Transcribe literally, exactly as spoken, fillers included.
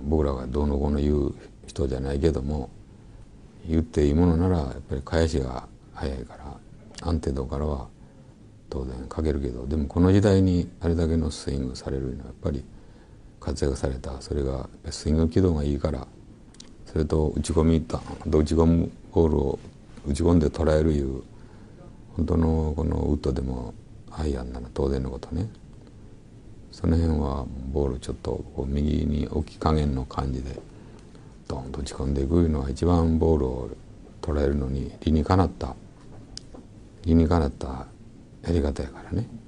僕らがどうのこうの言う人じゃないけども、言っていいものならやっぱり返しが早いから安定度からは当然かけるけど、でもこの時代にあれだけのスイングされるのはやっぱり活躍された、それがスイング軌道がいいから、それと打ち込み打ち込むボールを打ち込んで捉えるいう本当のこのウッドでもアイアンなら当然のことね、その辺はボールちょっとこう右に置き加減の感じでドンと打ち込んでいくいうのが一番ボールを捉えるのに理にかなった理にかなったやり方やからね。